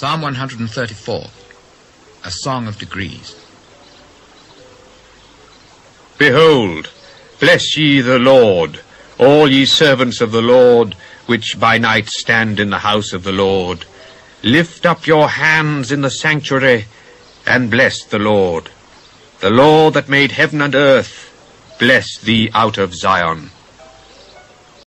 Psalm 134, a song of degrees. Behold, bless ye the Lord, all ye servants of the Lord, which by night stand in the house of the Lord. Lift up your hands in the sanctuary, and bless the Lord. The Lord that made heaven and earth, bless thee out of Zion.